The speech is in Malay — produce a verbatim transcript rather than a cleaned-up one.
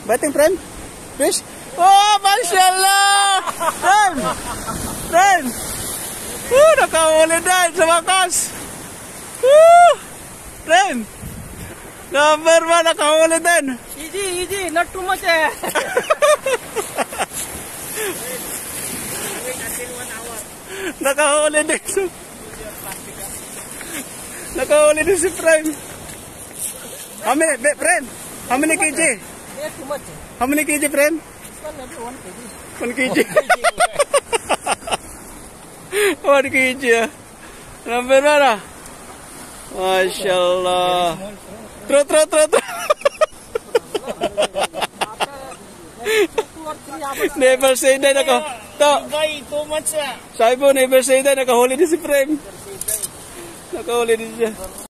Biting, friend? Fish? Oh, mashallah! Friend! Friend! Uh, nakahuli din sa wakas! Uh, friend! Number one, nakahuli din! Easy, easy, not too much. Eh. Nakahuli din sa... Nakahuli din si friend. How many, friend? How many kg? Yeah, too much. How many kg, friend? This one maybe one kg. One kg. One kg. Ah. Number one, ah. Mashallah. Trot, trot, trot. Never say that ako. To. Too much. Sabi po, never say that. Nakahuli din si friend. Nakahuli din siya.